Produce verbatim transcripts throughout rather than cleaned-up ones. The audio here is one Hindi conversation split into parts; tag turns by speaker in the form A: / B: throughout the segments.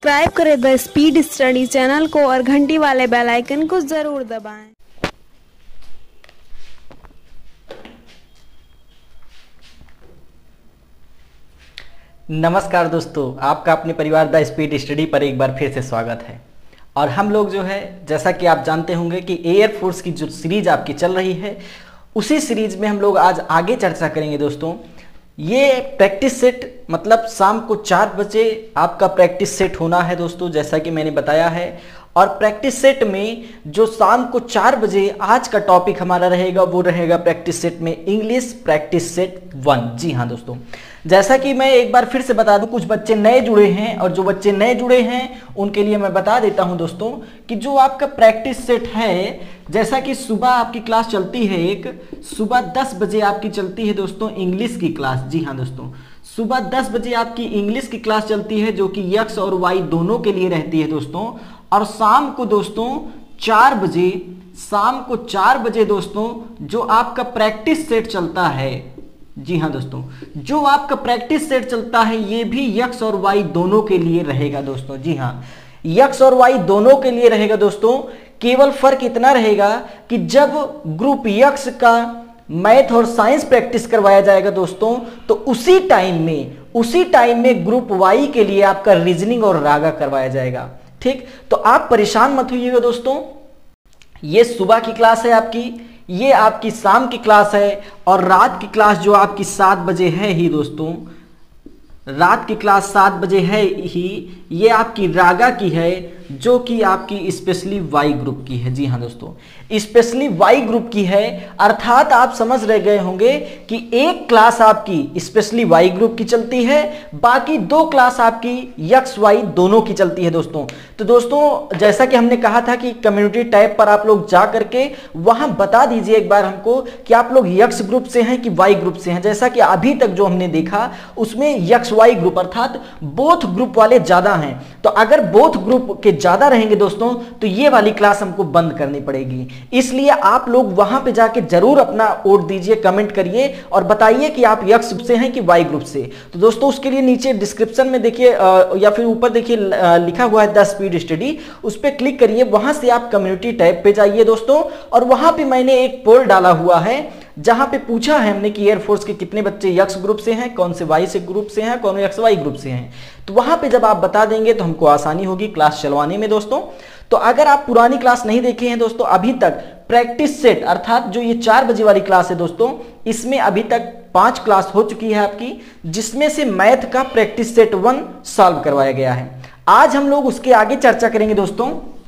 A: सब्सक्राइब करें द स्पीड स्टडी चैनल को और घंटी वाले बेल आइकन को जरूर दबाएं।
B: नमस्कार दोस्तों, आपका अपने परिवार द स्पीड स्टडी पर एक बार फिर से स्वागत है। और हम लोग जो है, जैसा कि आप जानते होंगे कि एयरफोर्स की जो सीरीज आपकी चल रही है, उसी सीरीज में हम लोग आज आगे चर्चा करेंगे। दोस्तों, ये प्रैक्टिस सेट मतलब शाम को चार बजे आपका प्रैक्टिस सेट होना है दोस्तों, जैसा कि मैंने बताया है। और प्रैक्टिस सेट में जो शाम को चार बजे आज का टॉपिक हमारा रहेगा वो रहेगा प्रैक्टिस सेट में इंग्लिश प्रैक्टिस सेट वन। जी हाँ दोस्तों, जैसा कि मैं एक बार फिर से बता दूं, कुछ बच्चे नए जुड़े हैं और जो बच्चे नए जुड़े हैं उनके लिए मैं बता देता हूं दोस्तों कि जो आपका प्रैक्टिस सेट है, जैसा कि सुबह आपकी क्लास चलती है, एक सुबह दस बजे आपकी चलती है दोस्तों इंग्लिश की क्लास। जी हाँ दोस्तों, सुबह दस बजे आपकी इंग्लिश की क्लास चलती है जो कि एक्स और वाई दोनों के लिए रहती है दोस्तों। और शाम को दोस्तों चार बजे शाम को चार बजे दोस्तों जो आपका प्रैक्टिस सेट चलता है, जी हाँ दोस्तों, जो आपका प्रैक्टिस सेट चलता है ये भी एक्स और वाई दोनों के लिए रहेगा दोस्तों। जी हाँ, एक्स और वाई दोनों के लिए रहेगा दोस्तों। केवल फर्क इतना रहेगा कि जब ग्रुप एक्स का मैथ और साइंस प्रैक्टिस करवाया जाएगा दोस्तों, तो उसी टाइम में उसी टाइम में ग्रुप वाई के लिए आपका रीजनिंग और रागा करवाया जाएगा। ठीक, तो आप परेशान मत होइएगा दोस्तों। ये सुबह की क्लास है आपकी, ये आपकी शाम की क्लास है, और रात की क्लास जो आपकी सात बजे है ही दोस्तों, रात की क्लास सात बजे है ही, ये आपकी रागा की है जो कि आपकी स्पेशली वाई ग्रुप की है। जी हाँ दोस्तों, स्पेशली वाई ग्रुप की है। अर्थात आप समझ रह गए होंगे कि एक क्लास आपकी स्पेशली वाई ग्रुप की चलती है, बाकी दो क्लास आपकी एक्स वाई दोनों की चलती है दोस्तों। तो दोस्तों, जैसा कि हमने कहा था कि कम्युनिटी टैब पर आप लोग जा करके वहां बता दीजिए एक बार हमको कि आप लोग एक्स ग्रुप से हैं कि वाई ग्रुप से हैं। जैसा कि अभी तक जो हमने देखा उसमें एक्स वाई ग्रुप अर्थात बोथ ग्रुप वाले ज्यादा हैं। तो अगर बोथ ग्रुप के ज्यादा रहेंगे दोस्तों तो ये वाली क्लास हमको बंद करनी पड़ेगी। इसलिए आप लोग वहां पे जाके जरूर अपना वोट दीजिए, कमेंट करिए और बताइए कि आप एक्स ग्रुप से हैं कि वाई ग्रुप से। तो दोस्तों, उसके लिए नीचे डिस्क्रिप्शन में देखिए या फिर ऊपर देखिए लिखा हुआ है द स्पीड स्टडी, उस पर क्लिक करिए, वहां से आप कम्युनिटी टैब पे जाइए दोस्तों। और वहां पे मैंने एक पोल डाला हुआ है जहां पे पूछा है हमने कि एयरफोर्स के कितने बच्चे एक्स ग्रुप से हैं, कौन से वाई से ग्रुप से हैं, कौन एक्स वाई ग्रुप से हैं। तो वहां पे जब आप बता देंगे तो हमको आसानी होगी क्लास चलवाने में दोस्तों। तो अगर आप पुरानी क्लास नहीं देखे हैं दोस्तों अभी तक, प्रैक्टिस सेट अर्थात जो ये चार बजे वाली क्लास है दोस्तों, इसमें अभी तक पांच क्लास हो चुकी है आपकी, जिसमें से मैथ का प्रैक्टिस सेट वन सॉल्व करवाया गया है। आज हम लोग उसके आगे चर्चा करेंगे दोस्तों,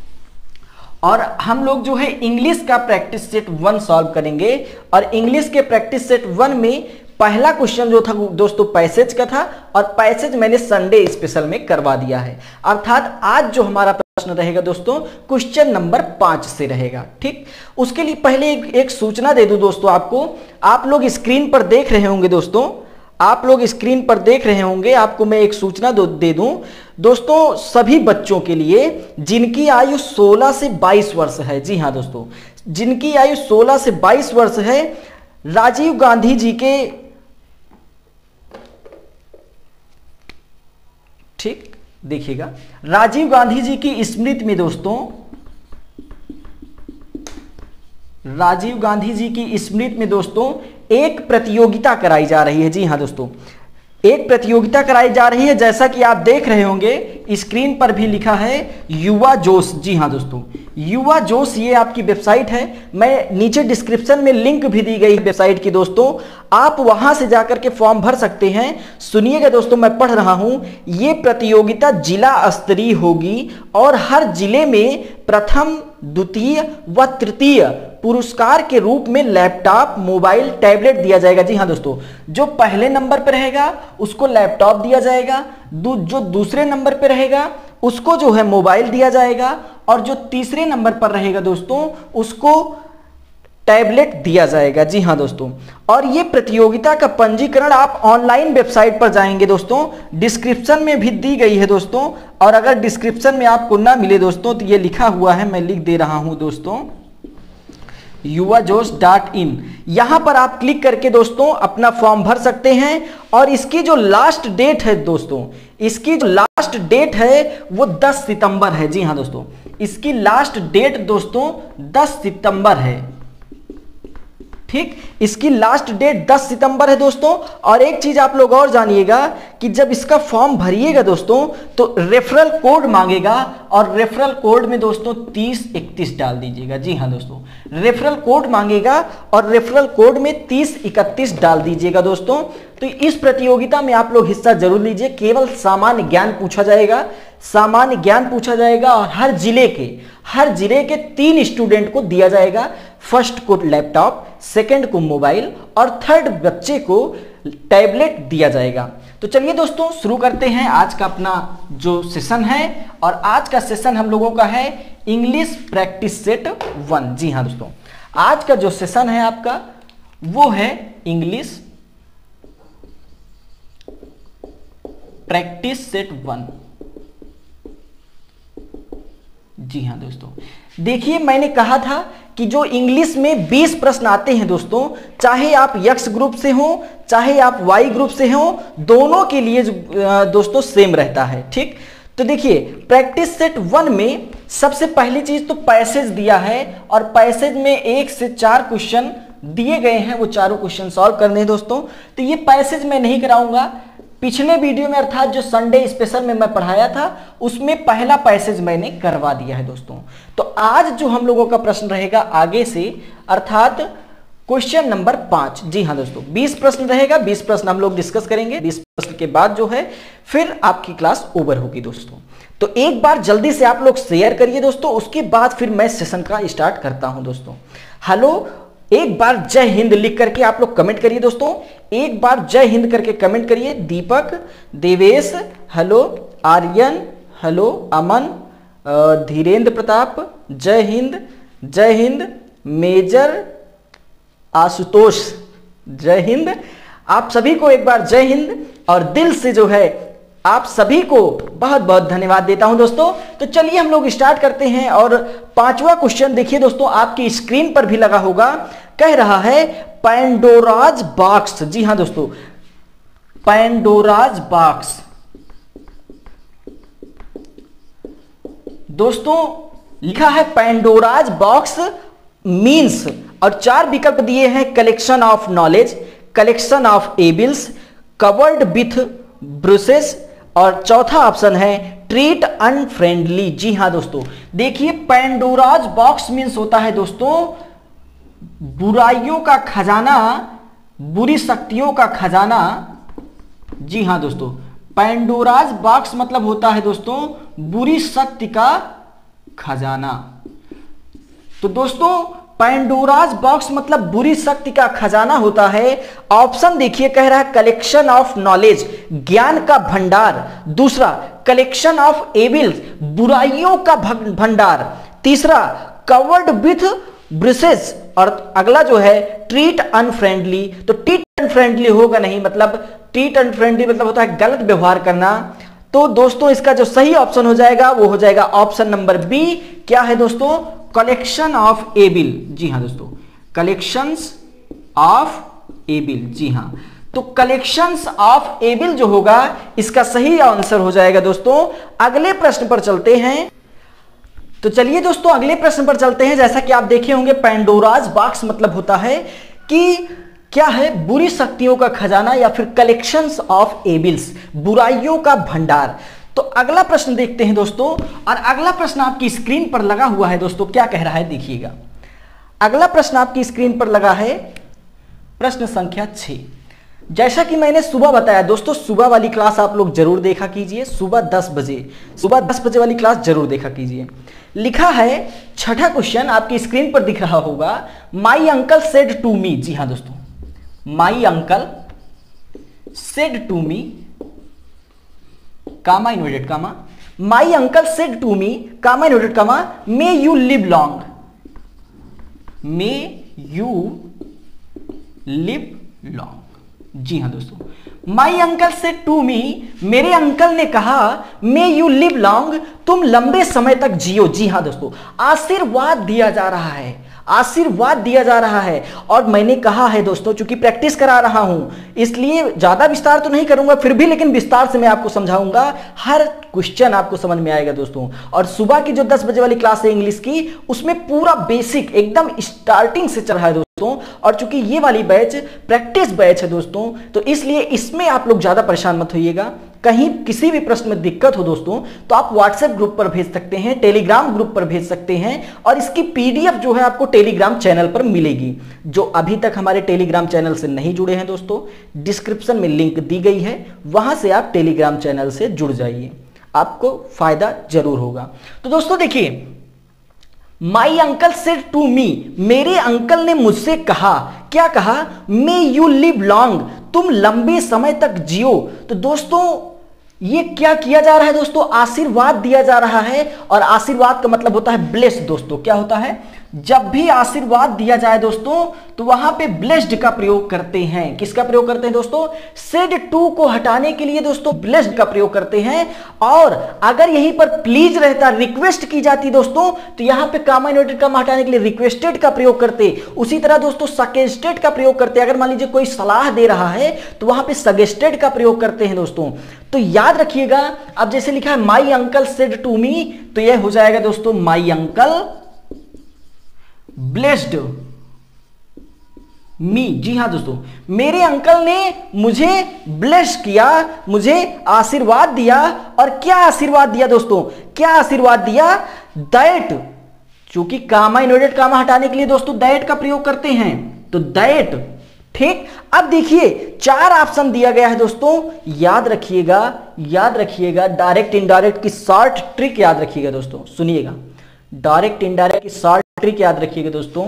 B: और हम लोग जो है इंग्लिश का प्रैक्टिस सेट वन सॉल्व करेंगे। और इंग्लिश के प्रैक्टिस सेट वन में पहला क्वेश्चन जो था दोस्तों पैसेज का था, और पैसेज मैंने संडे स्पेशल में करवा दिया है। अर्थात आज जो हमारा प्रश्न रहेगा दोस्तों क्वेश्चन नंबर पांच से रहेगा। ठीक, उसके लिए पहले एक, एक सूचना दे दूं दोस्तों आपको। आप लोग स्क्रीन पर देख रहे होंगे दोस्तों, आप लोग स्क्रीन पर देख रहे होंगे, आपको मैं एक सूचना दे दूं दोस्तों सभी बच्चों के लिए जिनकी आयु सोलह से बाईस वर्ष है। जी हाँ दोस्तों, जिनकी आयु सोलह से बाईस वर्ष है, राजीव गांधी जी के, ठीक देखिएगा, राजीव गांधी जी की स्मृति में दोस्तों, राजीव गांधी जी की स्मृति में दोस्तों एक प्रतियोगिता कराई जा रही है। जी हाँ दोस्तों, एक प्रतियोगिता कराई जा रही है, जैसा कि आप देख रहे होंगे स्क्रीन पर भी लिखा है युवा जोश। जी हाँ दोस्तों, युवा जोश ये आपकी वेबसाइट है, मैं नीचे डिस्क्रिप्शन में लिंक भी दी गई वेबसाइट की दोस्तों, आप वहां से जाकर के फॉर्म भर सकते हैं। सुनिएगा दोस्तों, मैं पढ़ रहा हूं, ये प्रतियोगिता जिला स्तरीय होगी और हर जिले में प्रथम, द्वितीय व तृतीय पुरस्कार के रूप में लैपटॉप, मोबाइल, टैबलेट दिया जाएगा। जी हाँ दोस्तों, जो पहले नंबर पर रहेगा उसको लैपटॉप दिया जाएगा, दू, जो दूसरे नंबर पर रहेगा उसको जो है मोबाइल दिया जाएगा, और जो तीसरे नंबर पर रहेगा दोस्तों उसको टैबलेट दिया जाएगा। जी हाँ दोस्तों, और ये प्रतियोगिता का पंजीकरण आप ऑनलाइन वेबसाइट पर जाएंगे दोस्तों, डिस्क्रिप्शन में भी दी गई है दोस्तों। और अगर डिस्क्रिप्शन में आपको ना मिले दोस्तों तो ये लिखा हुआ है, मैं लिख दे रहा हूं दोस्तों, युवा जोश डॉट इन, यहां पर आप क्लिक करके दोस्तों अपना फॉर्म भर सकते हैं। और इसकी जो लास्ट डेट है दोस्तों, इसकी जो लास्ट डेट है वो दस सितंबर है। जी हां दोस्तों, इसकी लास्ट डेट दोस्तों दस सितंबर है। ठीक, इसकी लास्ट डेट दस सितंबर है दोस्तों। और एक चीज आप लोग और जानिएगा कि जब इसका फॉर्म भरिएगा दोस्तों तो रेफरल कोड मांगेगा, और रेफरल कोड में दोस्तों तीस इकतीस डाल दीजिएगा। जी हां दोस्तों, रेफरल कोड मांगेगा और रेफरल कोड में तीस इकतीस डाल दीजिएगा दोस्तों। तो इस प्रतियोगिता में आप लोग हिस्सा जरूर लीजिए। केवल सामान्य ज्ञान पूछा जाएगा, सामान्य ज्ञान पूछा जाएगा और हर जिले के हर जिले के तीन स्टूडेंट को दिया जाएगा। फर्स्ट को लैपटॉप, सेकंड को मोबाइल और थर्ड बच्चे को टैबलेट दिया जाएगा। तो चलिए दोस्तों शुरू करते हैं आज का अपना जो सेशन है। और आज का सेशन हम लोगों का है इंग्लिश प्रैक्टिस सेट वन। जी हाँ दोस्तों, आज का जो सेशन है आपका वो है इंग्लिश प्रैक्टिस सेट वन। जी हाँ दोस्तों, देखिए मैंने कहा था कि जो इंग्लिश में बीस प्रश्न आते हैं दोस्तों, चाहे आप यक्स ग्रुप से हो चाहे आप वाई ग्रुप से हो, दोनों के लिए दोस्तों सेम रहता है। ठीक, तो देखिए प्रैक्टिस सेट वन में सबसे पहली चीज तो पैसेज दिया है, और पैसेज में एक से चार क्वेश्चन दिए गए हैं, वो चारों क्वेश्चन सॉल्व करने हैं दोस्तों। तो ये पैसेज मैं नहीं कराऊंगा। पिछले वीडियो में अर्थात जो संडे स्पेशल में मैं पढ़ाया था उसमें पहला पैसेज मैंने करवा दिया है दोस्तों। तो आज जो हम लोगों का प्रश्न रहेगा आगे से, अर्थात क्वेश्चन नंबर पांच। जी हाँ दोस्तों, बीस प्रश्न रहेगा, बीस प्रश्न हम लोग डिस्कस करेंगे। बीस प्रश्न के बाद जो है फिर आपकी क्लास ओवर होगी दोस्तों। तो एक बार जल्दी से आप लोग शेयर करिए दोस्तों, उसके बाद फिर मैं सेशन का स्टार्ट करता हूं दोस्तों। हेलो, एक बार जय हिंद लिख करके आप लोग कमेंट करिए दोस्तों, एक बार जय हिंद करके कमेंट करिए। दीपक, देवेश हेलो, आर्यन हेलो, अमन, धीरेन्द्र प्रताप जय हिंद, जय हिंद, मेजर आशुतोष जय हिंद। आप सभी को एक बार जय हिंद, और दिल से जो है आप सभी को बहुत बहुत धन्यवाद देता हूं दोस्तों। तो चलिए हम लोग स्टार्ट करते हैं। और पांचवा क्वेश्चन देखिए दोस्तों, आपकी स्क्रीन पर भी लगा होगा, कह रहा है पैंडोराज बॉक्स। जी हां दोस्तों, पैंडोराज बॉक्स दोस्तों लिखा है पैंडोराज बॉक्स मीन्स, और चार विकल्प दिए हैं, collection of knowledge, collection of evils, covered with bruises, और चौथा ऑप्शन है ट्रीट अनफ्रेंडली। जी हां दोस्तों, देखिए पैंडोराज बॉक्स मीन्स होता है दोस्तों बुराइयों का खजाना, बुरी शक्तियों का खजाना। जी हां दोस्तों, पैंडोराज बॉक्स मतलब होता है दोस्तों बुरी शक्ति का खजाना। तो दोस्तों पैंडोराज बॉक्स मतलब बुरी शक्ति का खजाना होता है। ऑप्शन देखिए, कह रहा है कलेक्शन ऑफ नॉलेज, ज्ञान का भंडार। दूसरा कलेक्शन ऑफ एविल्स, बुराइयों का भंडार। तीसरा कवर्ड विथ ब्रिसेस, और अगला जो है ट्रीट अनफ्रेंडली। तो ट्रीट अनफ्रेंडली होगा नहीं, मतलब ट्रीट अनफ्रेंडली मतलब होता है गलत व्यवहार करना। तो दोस्तों इसका जो सही ऑप्शन हो जाएगा वो हो जाएगा ऑप्शन नंबर बी। क्या है दोस्तों? Collection of AVL. जी हां दोस्तों, कलेक्शंस ऑफ एबिल। जी हां, तो कलेक्शंस ऑफ एबिल जो होगा इसका सही आंसर हो जाएगा दोस्तों। अगले प्रश्न पर चलते हैं। तो चलिए दोस्तों अगले प्रश्न पर चलते हैं। जैसा कि आप देखे होंगे पैंडोराज बॉक्स मतलब होता है कि क्या है, बुरी शक्तियों का खजाना या फिर कलेक्शंस ऑफ एबिल्स, बुराइयों का भंडार। तो अगला प्रश्न देखते हैं दोस्तों, और अगला प्रश्न आपकी स्क्रीन पर लगा हुआ है दोस्तों। क्या कह रहा है देखिएगा, अगला प्रश्न आपकी स्क्रीन पर लगा है प्रश्न संख्या छह। जैसा कि मैंने सुबह बताया दोस्तों, सुबह वाली क्लास आप लोग जरूर देखा कीजिए, सुबह दस बजे सुबह दस बजे वाली क्लास जरूर देखा कीजिए। लिखा है छठा क्वेश्चन आपकी स्क्रीन पर दिख रहा होगा, my uncle said to me. जी हां दोस्तों, my uncle said to me, comma inverted comma, my uncle said to me, comma inverted comma, may you live long, may you live long. जी हां दोस्तों, my uncle said to me, मेरे अंकल ने कहा, मे यू लिव लॉन्ग, तुम लंबे समय तक जियो। जी हां दोस्तों, आशीर्वाद दिया जा रहा है, आशीर्वाद दिया जा रहा है। और मैंने कहा है दोस्तों, चूंकि प्रैक्टिस करा रहा हूं इसलिए ज्यादा विस्तार तो नहीं करूंगा, फिर भी लेकिन विस्तार से मैं आपको समझाऊंगा, हर क्वेश्चन आपको समझ में आएगा दोस्तों। और सुबह की जो दस बजे वाली क्लास है इंग्लिश की, उसमें पूरा बेसिक एकदम स्टार्टिंग से चल रहा है दोस्तों। और चूंकि ये वाली बैच प्रैक्टिस बैच है दोस्तों, तो इसलिए इसमें आप लोग ज्यादा परेशान मत होइएगा। कहीं किसी भी प्रश्न में दिक्कत हो दोस्तों तो आप व्हाट्सएप ग्रुप पर भेज सकते हैं, टेलीग्राम ग्रुप पर भेज सकते हैं, और इसकी पीडीएफ जो है आपको टेलीग्राम चैनल पर मिलेगी। जो अभी तक हमारे टेलीग्राम चैनल से नहीं जुड़े हैं दोस्तों, डिस्क्रिप्शन में लिंक दी गई है, वहां से आप टेलीग्राम चैनल से जुड़ जाइए, आपको फायदा जरूर होगा। तो दोस्तों देखिए, my uncle said to me, मेरे अंकल ने मुझसे कहा, क्या कहा, मे यू लिव लॉन्ग, तुम लंबे समय तक जियो। तो दोस्तों ये क्या किया जा रहा है दोस्तों, आशीर्वाद दिया जा रहा है। और आशीर्वाद का मतलब होता है ब्लेस्ड दोस्तों। क्या होता है, जब भी आशीर्वाद दिया जाए दोस्तों तो वहां पे ब्लेस्ड का प्रयोग करते हैं। किसका प्रयोग करते हैं दोस्तों, सेड टू को हटाने के लिए दोस्तों ब्लेस्ड का प्रयोग करते हैं। और अगर यहीं पर प्लीज रहता, रिक्वेस्ट की जाती दोस्तों, तो यहां पे कामा इन्वर्टेड कामा हटाने के लिए रिक्वेस्टेड का प्रयोग करते। उसी तरह दोस्तों सजेस्टेड का प्रयोग करते। अगर मान लीजिए कोई सलाह दे रहा है तो वहां पे सजेस्टेड का प्रयोग करते हैं दोस्तों। तो याद रखिएगा, अब जैसे लिखा है my uncle said to me, तो यह हो जाएगा दोस्तों माई अंकल ब्लेस्ड मी। जी हां दोस्तों, मेरे अंकल ने मुझे ब्लेस किया, मुझे आशीर्वाद दिया। और क्या आशीर्वाद दिया दोस्तों, क्या आशीर्वाद दिया, दैट, चूंकि कामा इन्वर्टेड कामा हटाने के लिए दोस्तों दैट का प्रयोग करते हैं, तो दैट, ठीक। अब देखिए चार ऑप्शन दिया गया है दोस्तों, याद रखिएगा, याद रखिएगा, डायरेक्ट इनडायरेक्ट की शॉर्ट ट्रिक याद रखिएगा दोस्तों, सुनिएगा, डायरेक्ट इनडायरेक्ट की शॉर्ट ट्रिक याद रखिएगा दोस्तों।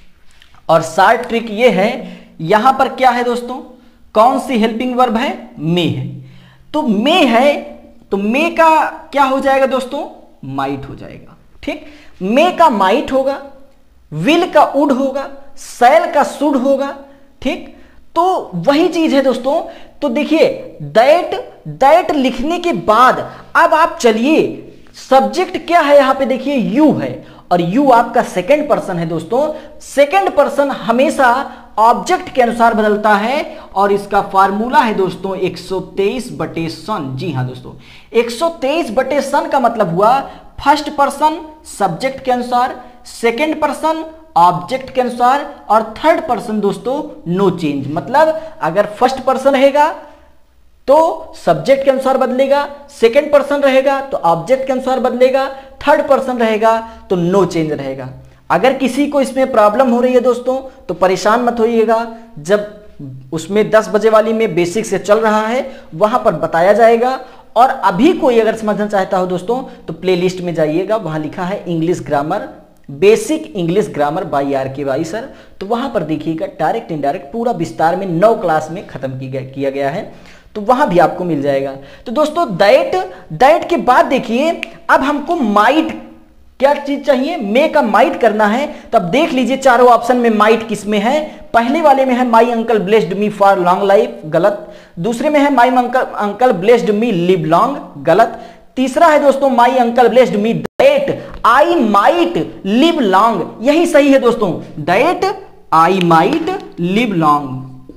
B: और शॉर्ट ट्रिक ये है, यहां पर क्या है दोस्तों, कौन सी हेल्पिंग वर्ब है, मे है। तो मे है तो मे का क्या हो जाएगा दोस्तों, माइट हो जाएगा, ठीक। मे का माइट होगा, विल का वुड होगा, सैल का शुड होगा, ठीक। तो वही चीज है दोस्तों। तो देखिए दैट, दैट लिखने के बाद अब आप चलिए, सब्जेक्ट क्या है यहां पे, देखिए यू है, और यू आपका सेकंड पर्सन है दोस्तों। सेकंड पर्सन हमेशा ऑब्जेक्ट के अनुसार बदलता है, और इसका फार्मूला है दोस्तों एक सौ तेईस बटे सन। जी हां दोस्तों, एक सौ तेईस बटे सन का मतलब हुआ फर्स्ट पर्सन सब्जेक्ट के अनुसार, सेकंड पर्सन ऑब्जेक्ट के अनुसार, और थर्ड पर्सन दोस्तों नो चेंज। मतलब अगर फर्स्ट पर्सन रहेगा तो सब्जेक्ट के अनुसार बदलेगा, सेकंड पर्सन रहेगा तो ऑब्जेक्ट के अनुसार बदलेगा, थर्ड पर्सन रहेगा तो नो चेंज रहेगा। अगर किसी को इसमें प्रॉब्लम हो रही है दोस्तों तो परेशान मत होइएगा, जब उसमें दस बजे वाली में बेसिक से चल रहा है वहां पर बताया जाएगा। और अभी कोई अगर समझना चाहता हो दोस्तों तो प्लेलिस्ट में जाइएगा, वहां लिखा है English grammar, basic English grammar by R K Y sir, तो वहां पर देखिएगा डायरेक्ट इनडायरेक्ट पूरा विस्तार में नौ क्लास में खत्म किया गया है, तो वहां भी आपको मिल जाएगा। तो दोस्तों दैट, दैट के बाद देखिए अब हमको माइट, क्या चीज चाहिए, मे का माइट करना है। तब देख लीजिए चारों ऑप्शन में माइट किस में है। पहले वाले में है my uncle blessed me for long life, गलत। दूसरे में है my uncle uncle blessed me live long, गलत। तीसरा है दोस्तों my uncle blessed me that I might live long, यही सही है दोस्तों, that I might live long,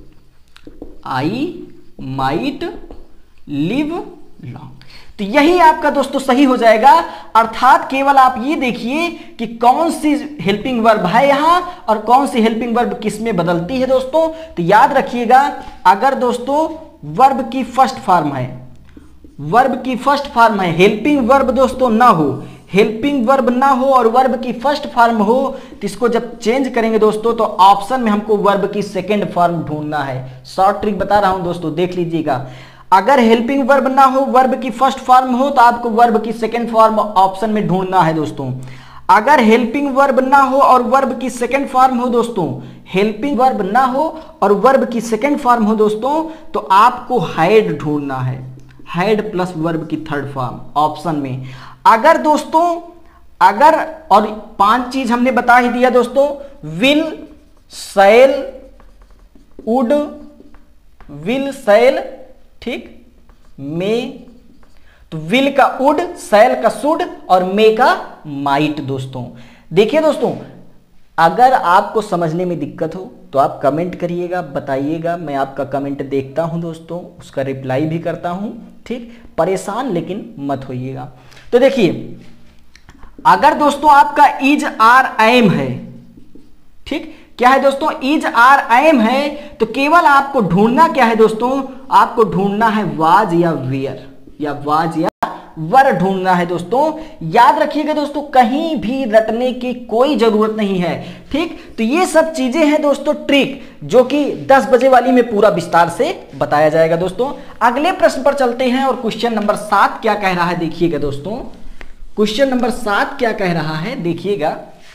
B: I might live long. तो यही आपका दोस्तों सही हो जाएगा। अर्थात केवल आप ये देखिए कि कौन सी हेल्पिंग वर्ब है यहां और कौन सी हेल्पिंग वर्ब किस में बदलती है दोस्तों। तो याद रखिएगा, अगर दोस्तों वर्ब की फर्स्ट फॉर्म है, वर्ब की फर्स्ट फॉर्म है, हेल्पिंग वर्ब दोस्तों ना हो, हेल्पिंग वर्ब ना हो और वर्ब की फर्स्ट फॉर्म हो, तो इसको जब चेंज करेंगे दोस्तों तो ऑप्शन में हमको वर्ब की सेकंड फॉर्म ढूंढना है। शॉर्ट ट्रिक बता रहा हूं दोस्तों, देख लीजिएगा। अगर हेल्पिंग वर्ब ना हो, वर्ब की फर्स्ट फॉर्म हो, तो आपको वर्ब की सेकंड फॉर्म ऑप्शन में ढूंढना है दोस्तों। अगर हेल्पिंग वर्ब ना हो और वर्ब की सेकंड फॉर्म हो दोस्तों, हेल्पिंग वर्ब ना हो और वर्ब की सेकंड फॉर्म हो दोस्तों, तो आपको हैड ढूंढना है, हैड प्लस वर्ब की थर्ड फॉर्म ऑप्शन में। अगर दोस्तों अगर, और पांच चीज हमने बता ही दिया दोस्तों, will, shall, would, will, shall, ठीक, मे, तो विल का वुड, सैल का शुड और मे का माइट दोस्तों। देखिए दोस्तों, अगर आपको समझने में दिक्कत हो तो आप कमेंट करिएगा, बताइएगा, मैं आपका कमेंट देखता हूं दोस्तों, उसका रिप्लाई भी करता हूं। ठीक, परेशान लेकिन मत होइएगा। तो देखिए, अगर दोस्तों आपका इज आर एम है, ठीक, क्या है दोस्तों, इज आर एम है, तो केवल आपको ढूंढना क्या है दोस्तों, आपको ढूंढना है वाज या वेयर, या वाज या वर ढूंढना है दोस्तों। याद रखिएगा दोस्तों, कहीं भी रटने की कोई जरूरत नहीं है। ठीक, तो ये सब चीजें हैं दोस्तों ट्रिक, जो कि दस बजे वाली में पूरा विस्तार से बताया जाएगा दोस्तों। अगले प्रश्न पर चलते हैं और क्वेश्चन नंबर सात क्या कह रहा है देखिएगा दोस्तों। क्वेश्चन नंबर सात क्या कह रहा है देखिएगा।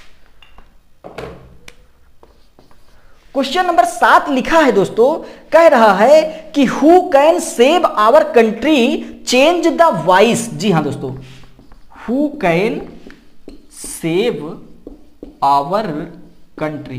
B: क्वेश्चन नंबर सात लिखा है दोस्तों, कह रहा है कि who can save our country change the voice. जी हां दोस्तों, who can save our country,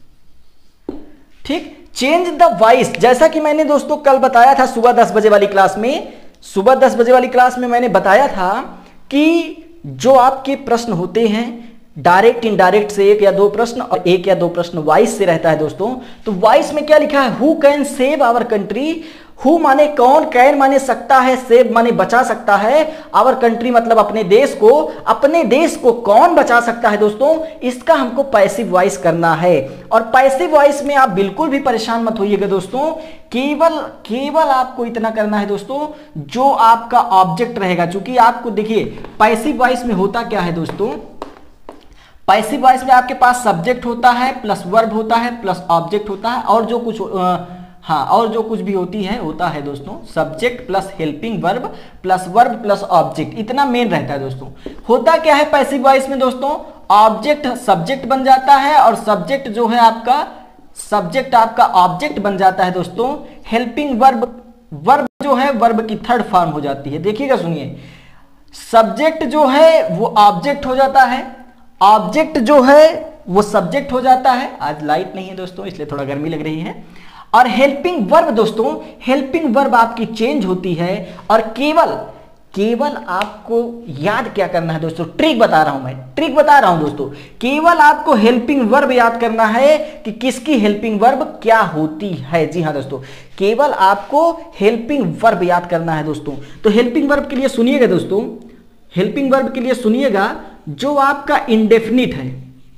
B: ठीक, चेंज द वॉइस। जैसा कि मैंने दोस्तों कल बताया था सुबह दस बजे वाली क्लास में, सुबह दस बजे वाली क्लास में मैंने बताया था कि जो आपके प्रश्न होते हैं डायरेक्ट इनडायरेक्ट से एक या दो प्रश्न और एक या दो प्रश्न वॉइस से रहता है दोस्तों। तो वॉइस में क्या लिखा है, who can save our country. Who माने कौन, कैन माने सकता है, सेव माने बचा सकता है, आवर कंट्री मतलब अपने देश को। अपने देश को कौन बचा सकता है दोस्तों, इसका हमको पैसिव वॉइस करना है। और पैसिव वॉइस में आप बिल्कुल भी परेशान मत होइएगा दोस्तों, केवल केवल आपको इतना करना है दोस्तों, जो आपका ऑब्जेक्ट रहेगा। चूंकि आपको देखिए पैसिव वॉइस में होता क्या है दोस्तों, पैसिव वॉइस में आपके पास सब्जेक्ट होता है प्लस वर्ब होता है प्लस ऑब्जेक्ट होता है, और जो कुछ आ, हाँ और जो कुछ भी होती है होता है दोस्तों subject plus helping verb plus verb plus object, इतना मेन रहता है दोस्तों। होता क्या है पैसिव वॉइस में दोस्तों, ऑब्जेक्ट सब्जेक्ट बन जाता है और सब्जेक्ट जो है आपका सब्जेक्ट आपका ऑब्जेक्ट बन जाता है दोस्तों। हेल्पिंग वर्ब वर्ब जो है वर्ब की थर्ड फॉर्म हो जाती है। देखिएगा सुनिए, सब्जेक्ट जो है वो ऑब्जेक्ट हो जाता है, ऑब्जेक्ट जो है वो सब्जेक्ट हो जाता है। आज लाइट नहीं है दोस्तों इसलिए थोड़ा गर्मी लग रही है। और हेल्पिंग वर्ब दोस्तों, हेल्पिंग वर्ब आपकी चेंज होती है। और केवल केवल आपको याद क्या करना है दोस्तों, ट्रिक बता रहा हूं मैं, ट्रिक बता रहा हूं दोस्तों, केवल आपको हेल्पिंग वर्ब याद करना है कि किसकी हेल्पिंग वर्ब क्या होती है। जी हां दोस्तों, केवल आपको हेल्पिंग वर्ब याद करना है दोस्तों। तो हेल्पिंग वर्ब के लिए सुनिएगा दोस्तों, हेल्पिंग वर्ब के लिए सुनिएगा, जो आपका इंडेफिनिट है,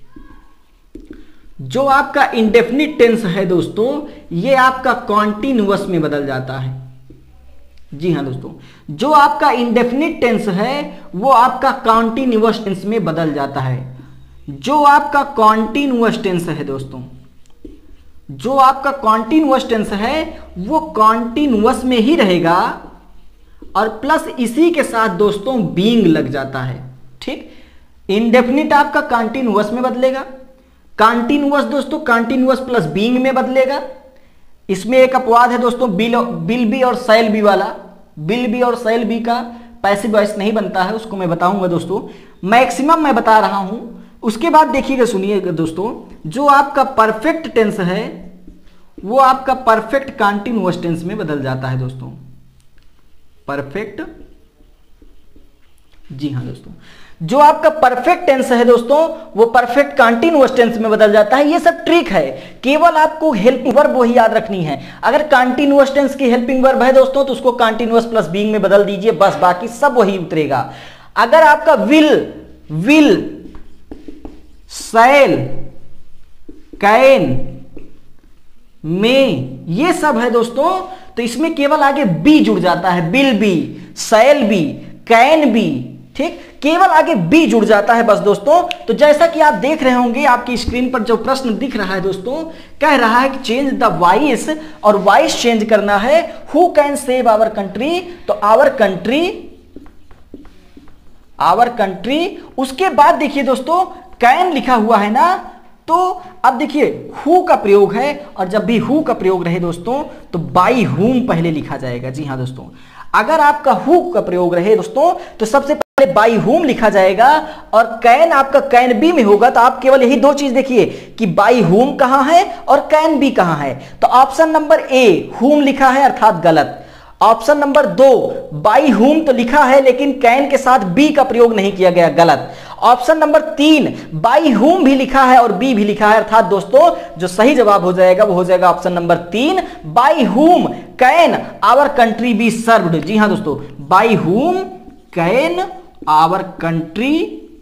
B: जो आपका इंडेफिनिट टेंस है दोस्तों, ये आपका कॉन्टिन्यूअस में बदल जाता है। जी हां दोस्तों, जो आपका इंडेफिनिट टेंस है वो आपका कॉन्टिन्यूअस टेंस में बदल जाता है। जो आपका कॉन्टिन्यूअस टेंस है दोस्तों, जो आपका कॉन्टिन्यूअस टेंस है वो कॉन्टिन्यूअस में ही रहेगा और प्लस इसी के साथ दोस्तों बीइंग लग जाता है। ठीक, इंडेफिनिट आपका कॉन्टिन्यूअस में बदलेगा, कॉन्टिन्यूअस दोस्तों कॉन्टिन्यूअस प्लस बीइंग में बदलेगा। इसमें एक अपवाद है दोस्तों, बिल बिल बी और सैल बी वाला, बिल बी और सैल बी का पैसिव वॉइस नहीं बनता है, उसको मैं बताऊंगा दोस्तों, मैक्सिमम मैं बता रहा हूं। उसके बाद देखिएगा सुनिएगा दोस्तों, जो आपका परफेक्ट टेंस है वो आपका परफेक्ट कॉन्टिन्यूअस टेंस में बदल जाता है दोस्तों, परफेक्ट। जी हां दोस्तों, जो आपका परफेक्ट टेंस है दोस्तों वो परफेक्ट कॉन्टिन्यूअस टेंस में बदल जाता है। ये सब ट्रिक है, केवल आपको हेल्पिंग वर्ब वही याद रखनी है। अगर कॉन्टिन्यूअस टेंस की हेल्पिंग वर्ब है दोस्तों तो उसको कॉन्टिन्यूअस प्लस बीइंग में बदल दीजिए, बस बाकी सब वही उतरेगा। अगर आपका विल विल शैल कैन में ये सब है दोस्तों, तो इसमें केवल आगे बी जुड़ जाता है, will be, shall be, can be. ठीक, केवल आगे बी जुड़ जाता है बस दोस्तों। तो जैसा कि आप देख रहे होंगे आपकी स्क्रीन पर जो प्रश्न दिख रहा है दोस्तों, कह रहा है कि चेंज द वॉइस, और वॉइस चेंज करना है। Who can save our country, तो आवर कंट्री, आवर कंट्री। उसके बाद देखिए दोस्तों कैन लिखा हुआ है ना, तो अब देखिए हु का प्रयोग है, और जब भी हु का प्रयोग रहे दोस्तों तो बाई हुम पहले लिखा जाएगा। जी हां दोस्तों, अगर आपका हु का प्रयोग रहे दोस्तों तो सबसे पहले बाई हुम लिखा जाएगा, और कैन आपका कैन बी में होगा। तो आप केवल यही दो चीज देखिए कि बाई हुम कहां है और कैन बी कहां है। तो ऑप्शन नंबर ए हुम लिखा है अर्थात गलत। ऑप्शन नंबर दो बाई हुम तो लिखा है लेकिन कैन के साथ बी का प्रयोग नहीं किया गया, गलत। ऑप्शन नंबर तीन बाई हुम भी लिखा है और बी भी लिखा है, अर्थात दोस्तों जो सही जवाब हो जाएगा वो हो जाएगा ऑप्शन नंबर तीन, by whom can our country be served. जी हां दोस्तों, by whom can our country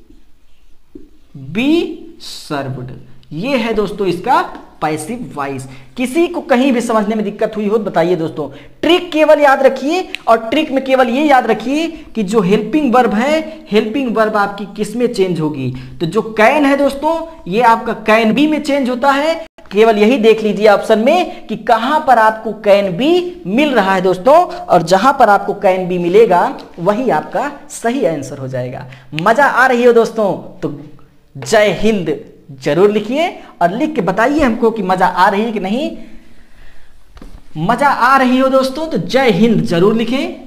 B: be served, ये है दोस्तों इसका पैसिव वॉइस। किसी को कहीं भी समझने में दिक्कत हुई हो बताइए दोस्तों। ट्रिक केवल याद रखिए, और ट्रिक में केवल ये याद रखिए कि जो हेल्पिंग वर्ब है, हेल्पिंग वर्ब आपकी किस में चेंज होगी, तो जो कैन है दोस्तों ये आपका कैन बी में चेंज होता है। केवल यही देख लीजिए ऑप्शन में कि कहां पर आपको कैन बी मिल रहा है दोस्तों, और जहां पर आपको कैन बी मिलेगा वही आपका सही आंसर हो जाएगा। मजा आ रही हो दोस्तों तो जय हिंद जरूर लिखिए और लिख के बताइए हमको कि मजा आ रही है कि नहीं। मजा आ रही हो दोस्तों तो जय हिंद जरूर लिखें।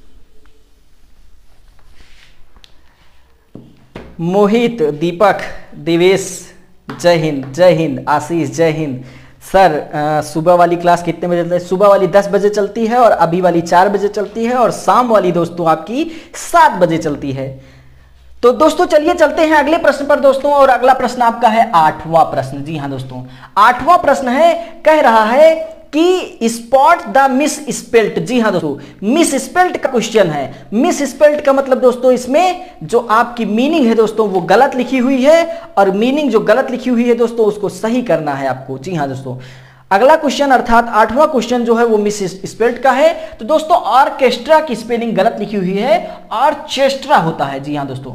B: मोहित, दीपक, दिवेश जय हिंद, जय हिंद। आशीष जय हिंद। सर सुबह वाली क्लास कितने बजे चलती है? सुबह वाली दस बजे चलती है और अभी वाली चार बजे चलती है, और शाम वाली दोस्तों आपकी सात बजे चलती है। तो दोस्तों चलिए चलते हैं अगले प्रश्न पर दोस्तों, और अगला प्रश्न आपका है आठवां प्रश्न। जी हां दोस्तों, आठवां प्रश्न है, कह रहा है कि स्पॉट द मिस स्पेल्ट। जी हां दोस्तों, मिस स्पेल्ट का क्वेश्चन है। मिस स्पेल्ट का मतलब दोस्तों इसमें जो आपकी मीनिंग है दोस्तों वो गलत लिखी हुई है, और मीनिंग जो गलत लिखी हुई है दोस्तों उसको सही करना है आपको। जी हां दोस्तों, अगला क्वेश्चन अर्थात आठवां क्वेश्चन जो है वो मिस स्पेल्ट का है। तो दोस्तों ऑर्केस्ट्रा की स्पेलिंग गलत लिखी हुई है, ऑर्केस्ट्रा होता है। जी हां दोस्तों,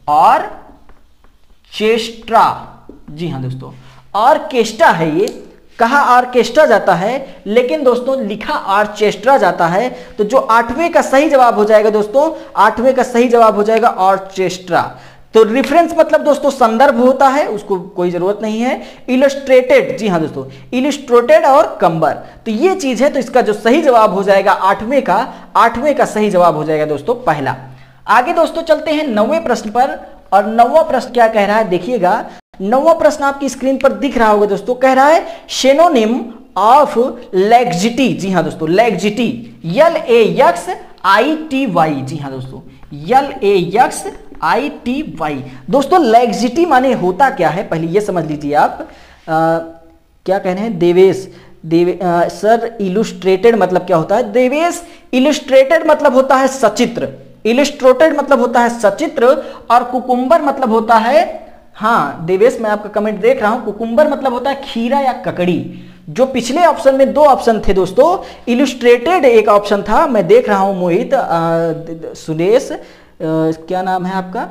B: ऑर्केस्ट्रा। जी हां दोस्तों, ऑर्केस्ट्रा है ये, कहा ऑर्केस्ट्रा जाता है लेकिन दोस्तों लिखा ऑर्केस्ट्रा जाता है। तो जो आठवें का सही जवाब हो जाएगा दोस्तों, आठवें का सही जवाब हो जाएगा ऑर्केस्ट्रा। तो रेफरेंस मतलब दोस्तों संदर्भ होता है, उसको कोई जरूरत नहीं है। इलस्ट्रेटेड, जी हां दोस्तों, इलस्ट्रेटेड और कंबर, तो ये चीज है। तो इसका जो सही जवाब हो जाएगा आठवें का, आठवें का सही जवाब हो जाएगा दोस्तों पहला। आगे दोस्तों चलते हैं नौवें प्रश्न पर, और नौवां प्रश्न क्या कह रहा है देखिएगा। नौवां प्रश्न आपकी स्क्रीन पर दिख रहा होगा दोस्तों, कह रहा है सिनोनिम ऑफ लैक्सिटी। जी हां दोस्तों, laxity, L A X I T Y. जी हां दोस्तों, L A X I T Y. दोस्तों लैक्सिटी माने होता क्या है पहले ये समझ लीजिए आप। आ, क्या कह रहे हैं देवेश, देवे आ, सर इलस्ट्रेटेड मतलब क्या होता है? देवेश, इलस्ट्रेटेड मतलब होता है सचित्र, इलस्ट्रेटेड मतलब होता है सचित्र, और कुकुम्बर मतलब होता है, हाँ देवेश मैं आपका कमेंट देख रहा हूं, कुकुम्बर मतलब होता है खीरा या ककड़ी। जो पिछले ऑप्शन में दो ऑप्शन थे दोस्तों, इलस्ट्रेटेड एक ऑप्शन था, मैं देख रहा हूं मोहित, सुरेश, क्या नाम है आपका,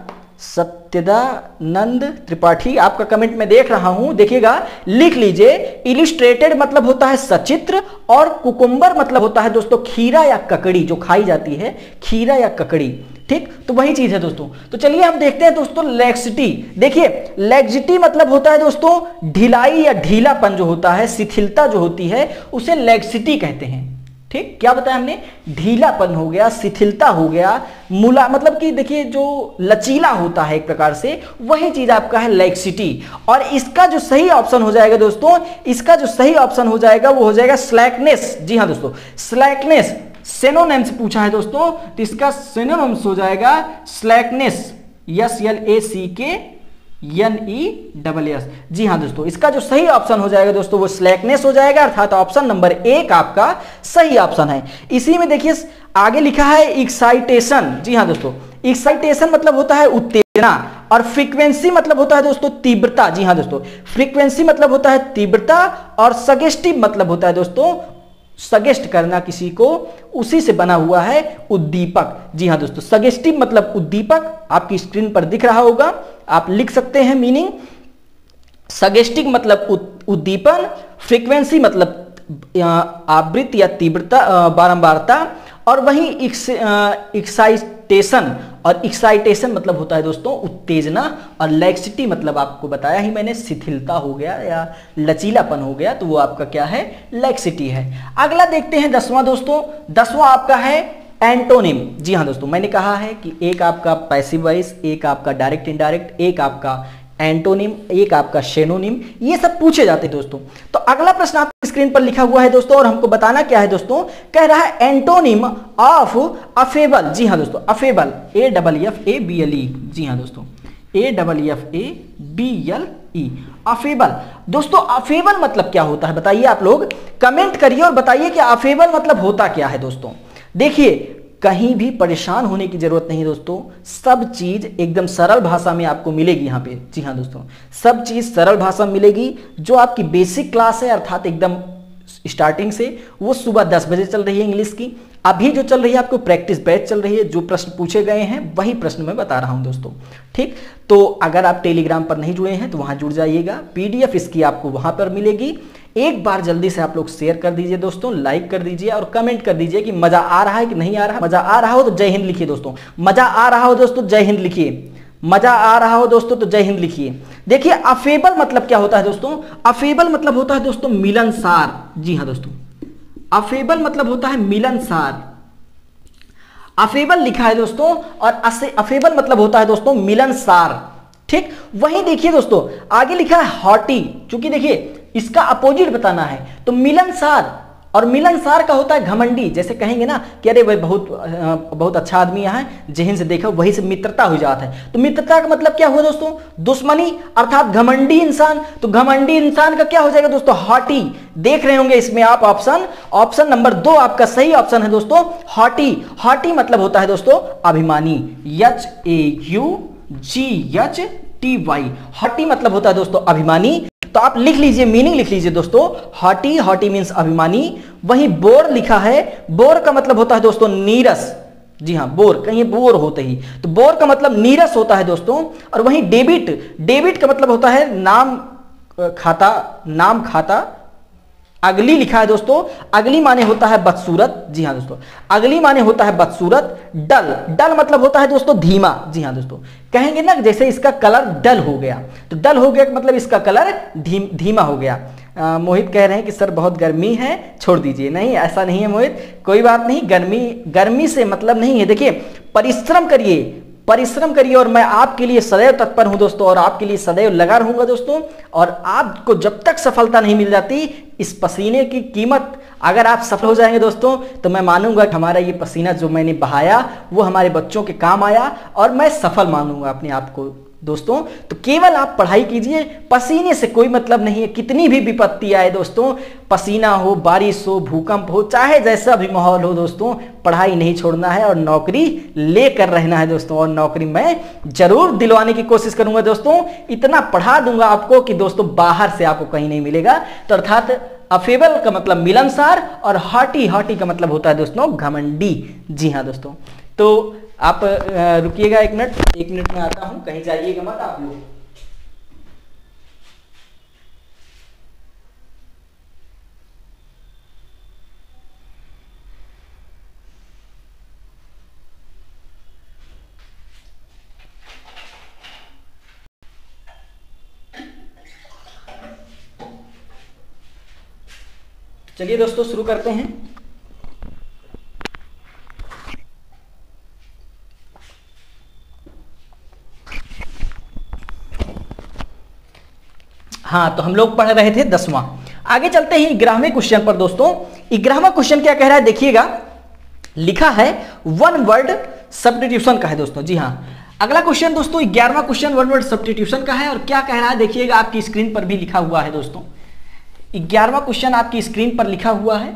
B: सत्यदानंद त्रिपाठी, आपका कमेंट में देख रहा हूं, देखिएगा लिख लीजिए। इलस्ट्रेटेड मतलब होता है सचित्र, और कुकुम्बर मतलब होता है दोस्तों खीरा या ककड़ी, जो खाई जाती है, खीरा या ककड़ी। ठीक, तो वही चीज है दोस्तों। तो चलिए हम देखते हैं दोस्तों लैक्सिटी। देखिए लैक्सिटी मतलब होता है दोस्तों ढिलाई या ढीलापन जो होता है, शिथिलता जो होती है उसे लैक्सिटी कहते हैं। ठीक, क्या बताया हमने? ढीलापन हो गया, शिथिलता हो गया, मुला मतलब कि देखिए जो लचीला होता है एक प्रकार से, वही चीज आपका है लैक्सिटी। और इसका जो सही ऑप्शन हो जाएगा दोस्तों, इसका जो सही ऑप्शन हो जाएगा वो हो जाएगा स्लैकनेस। जी हाँ दोस्तों, स्लैकनेस सिनोनिम से पूछा है दोस्तों, तो इसका सिनोनिम्स हो जाएगा slackness, S L A C K N E double S. जी हाँ दोस्तों, इसका जो सही ऑप्शन हो जाएगा दोस्तों वो स्लैकनेस हो जाएगा, अर्थात ऑप्शन नंबर एक आपका सही ऑप्शन है। इसी में देखिए आगे लिखा है एक्साइटेशन। जी हाँ दोस्तों, एक्साइटेशन मतलब होता है उत्तेजना, और फ्रीक्वेंसी मतलब होता है दोस्तों तीव्रता। जी हाँ दोस्तों, फ्रीक्वेंसी मतलब होता है तीव्रता, और सजेस्टिव मतलब होता है दोस्तों सजेस्ट करना किसी को, उसी से बना हुआ है उद्दीपक। जी हाँ दोस्तों, सजेस्टिव मतलब उद्दीपक, आपकी स्क्रीन पर दिख रहा होगा, आप लिख सकते हैं मीनिंग। सजेस्टिव मतलब उद्दीपन, फ्रीक्वेंसी मतलब आवृत्ति या तीव्रता, बारंबारता, और वही एक्साइटेशन, और एक्साइटेशन मतलब होता है दोस्तों उत्तेजना, और लैक्सिटी मतलब आपको बताया ही मैंने शिथिलता हो गया या लचीलापन हो गया, तो वो आपका क्या है? लैक्सिटी है। अगला देखते हैं दसवां दोस्तों, दसवां आपका है एंटोनिम। जी हाँ दोस्तों, मैंने कहा है कि एक आपका पैसिव वॉइस, एक आपका डायरेक्ट इनडायरेक्ट, एक आपका एंटोनिम, एक आपका शेनोनिम, ये सब पूछे जाते हैं दोस्तों। तो अगला प्रश्न आपकी स्क्रीन पर लिखा हुआ है दोस्तों, और हमको बताना क्या है दोस्तों, कह रहा है एंटोनिम ऑफ अफेबल। जी हाँ दोस्तों, affable, A double F A B L E. जी हाँ दोस्तों, A double F A B L E, affable. दोस्तों अफेबल मतलब क्या होता है बताइए, आप लोग कमेंट करिए और बताइए कि अफेबल मतलब होता क्या है। दोस्तों देखिए, कहीं भी परेशान होने की जरूरत नहीं दोस्तों, सब चीज एकदम सरल भाषा में आपको मिलेगी यहाँ पे। जी हाँ दोस्तों, सब चीज सरल भाषा में मिलेगी। जो आपकी बेसिक क्लास है अर्थात एकदम स्टार्टिंग से, वो सुबह दस बजे चल रही है इंग्लिश की। अभी जो चल रही है आपको प्रैक्टिस बैच चल रही है, जो प्रश्न पूछे गए हैं वही प्रश्न मैं बता रहा हूं दोस्तों। ठीक, तो अगर आप टेलीग्राम पर नहीं जुड़े हैं तो वहां जुड़ जाइएगा, पीडीएफ इसकी आपको वहां पर मिलेगी। एक बार जल्दी से आप लोग शेयर कर दीजिए दोस्तों, लाइक कर दीजिए और कमेंट कर दीजिए कि मजा आ रहा है कि नहीं आ रहा। मजा आ रहा हो तो जय हिंद लिखिए दोस्तों, मजा आ रहा हो दोस्तों जय हिंद लिखिए, मजा आ रहा हो दोस्तों तो जय हिंद लिखिए। देखिए अफेबल मतलब क्या होता है दोस्तों, अफेबल मतलब होता है दोस्तों मिलनसार। जी हाँ दोस्तों, अफेबल मतलब होता है मिलनसार। अफेबल लिखा है दोस्तों और अफेबल मतलब होता है दोस्तों मिलनसार। ठीक, वहीं देखिए दोस्तों आगे लिखा है हॉटी, क्योंकि देखिए इसका अपोजिट बताना है। तो मिलनसार और मिलनसार का होता है घमंडी। जैसे कहेंगे ना कि अरे भाई बहुत बहुत अच्छा आदमी यहाँ है, जहन से देखा वही से मित्रता हो जाता है। तो मित्रता का मतलब क्या हुआ दोस्तों, दुश्मनी अर्थात घमंडी इंसान। तो घमंडी इंसान का क्या हो जाएगा दोस्तों, हॉटी। देख रहे होंगे इसमें आप ऑप्शन, ऑप्शन नंबर दो आपका सही ऑप्शन है दोस्तों, हॉटी। हॉटी मतलब होता है दोस्तों अभिमानी, H A U G H T Y. Haughty मतलब होता है दोस्तों अभिमानी। तो आप लिख लीजिए, मीनिंग लिख लीजिए दोस्तों, हॉटी। हॉटी मींस अभिमानी। वहीं बोर लिखा है, बोर का मतलब होता है दोस्तों नीरस। जी हाँ, बोर, कहीं बोर होते ही, तो बोर का मतलब नीरस होता है दोस्तों। और वहीं डेबिट, डेबिट का मतलब होता है नाम खाता, नाम खाता। अगली लिखा है दोस्तों, अगली माने होता है बदसूरत। जी हाँ दोस्तों, अगली माने होता है बदसूरत। डल, डल मतलब होता है दोस्तों धीमा। जी हाँ दोस्तों, कहेंगे ना जैसे इसका कलर डल हो गया, तो डल हो गया मतलब इसका कलर धीम धीमा हो गया। आ, मोहित कह रहे हैं कि सर बहुत गर्मी है, छोड़ दीजिए। नहीं, ऐसा नहीं है मोहित, कोई बात नहीं, गर्मी गर्मी से मतलब नहीं है। देखिए परिश्रम करिए, परिश्रम करिए और मैं आपके लिए सदैव तत्पर हूं दोस्तों, और आपके लिए सदैव लगा रहूंगा दोस्तों। और आपको जब तक सफलता नहीं मिल जाती, इस पसीने की कीमत अगर आप सफल हो जाएंगे दोस्तों, तो मैं मानूंगा कि हमारा ये पसीना जो मैंने बहाया वो हमारे बच्चों के काम आया, और मैं सफल मानूंगा अपने आप को दोस्तों। तो केवल आप पढ़ाई कीजिए, पसीने से कोई मतलब नहीं है। कितनी भी विपत्ति आए दोस्तों, पसीना हो, बारिश हो, भूकंप हो, चाहे जैसा भी माहौल हो दोस्तों, पढ़ाई नहीं छोड़ना है और नौकरी लेकर रहना है दोस्तों। और नौकरी मैं जरूर दिलवाने की कोशिश करूंगा दोस्तों। इतना पढ़ा दूंगा आपको कि दोस्तों बाहर से आपको कहीं नहीं मिलेगा। तो अर्थात अफेबल का मतलब मिलनसार और हॉटी, हॉटी का मतलब होता है दोस्तों घमंडी। जी हाँ दोस्तों, तो आप रुकिएगा एक मिनट, एक मिनट में आता हूं, कहीं जाइएगा मत आप लोग। चलिए दोस्तों शुरू करते हैं। हाँ, तो हम लोग पढ़ रहे थे दसवां। आगे चलते हैं ग्यारहवें क्वेश्चन पर दोस्तों। ग्यारहवां क्वेश्चन क्या कह रहा है देखिएगा, लिखा है वन वर्ड सब्स्टिट्यूशन का है दोस्तों। जी हाँ, अगला क्वेश्चन दोस्तों ग्यारहवां क्वेश्चन वन वर्ड सब्स्टिट्यूशन का है। और क्या कह रहा है देखिएगा, आपकी स्क्रीन पर भी लिखा हुआ है दोस्तों। ग्यारहवां क्वेश्चन आपकी स्क्रीन पर लिखा हुआ है।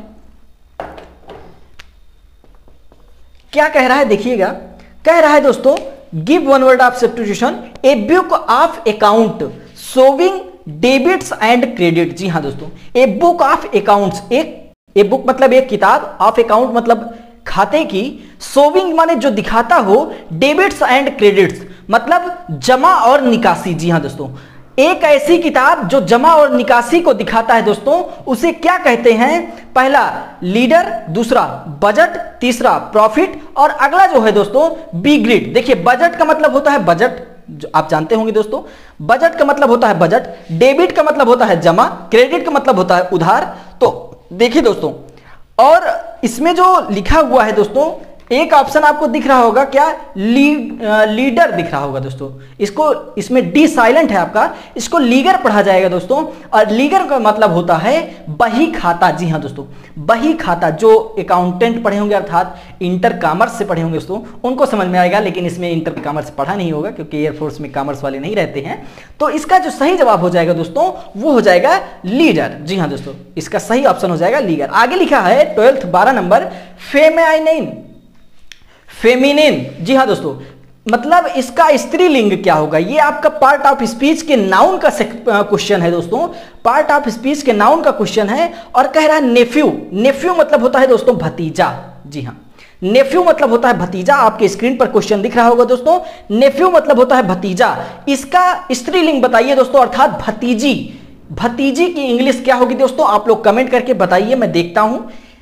B: क्या कह रहा है देखिएगा, कह रहा है दोस्तों give one word of substitution, a book of account showing debits and credit. जी हाँ दोस्तों, ए बुक ऑफ अकाउंट्स, एक ए बुक मतलब एक किताब, ऑफ अकाउंट मतलब खाते की, शोविंग माने जो दिखाता हो, डेबिट्स एंड क्रेडिट्स मतलब जमा और निकासी। जी हाँ दोस्तों, एक ऐसी किताब जो जमा और निकासी को दिखाता है दोस्तों, उसे क्या कहते हैं? पहला लीडर, दूसरा बजट, तीसरा प्रॉफिट, और अगला जो है दोस्तों बी ग्रिड। देखिए बजट का मतलब होता है बजट, जो आप जानते होंगे दोस्तों, बजट का मतलब होता है बजट, डेबिट का मतलब होता है जमा, क्रेडिट का मतलब होता है उधार। तो देखिए दोस्तों, और इसमें जो लिखा हुआ है दोस्तों एक ऑप्शन आपको दिख रहा होगा क्या, लीड लीडर दिख रहा होगा दोस्तों, इसको इसमें डी साइलेंट है आपका, इसको लीगर पढ़ा जाएगा दोस्तों। और लीगर का मतलब होता है बही खाता। जी हाँ दोस्तों, बही खाता। जो अकाउंटेंट पढ़े होंगे अर्थात इंटर कॉमर्स से पढ़े होंगे दोस्तों, उनको समझ में आएगा, लेकिन इसमें इंटर कॉमर्स पढ़ा नहीं होगा क्योंकि एयरफोर्स में कॉमर्स वाले नहीं रहते हैं। तो इसका जो सही जवाब हो जाएगा दोस्तों वो हो जाएगा लीडर। जी हाँ दोस्तों, इसका सही ऑप्शन हो जाएगा लीगर। आगे लिखा है ट्वेल्थ बारह नंबर, फेमाइनिन, फेमिनिन। जी हाँ दोस्तों, मतलब इसका स्त्रीलिंग क्या होगा, ये आपका पार्ट ऑफ स्पीच के नाउन का क्वेश्चन है दोस्तों, पार्ट ऑफ स्पीच के नाउन का क्वेश्चन है। और कह रहा है नेफ्यू। नेफ्यू मतलब होता है दोस्तों भतीजा। जी हाँ, नेफ्यू मतलब होता है भतीजा। आपके स्क्रीन पर क्वेश्चन दिख रहा होगा दोस्तों, नेफ्यू मतलब होता है भतीजा। इसका स्त्रीलिंग बताइए दोस्तों, अर्थात भतीजी। भतीजी की इंग्लिश क्या होगी दोस्तों, आप लोग कमेंट करके बताइए, मैं देखता हूं।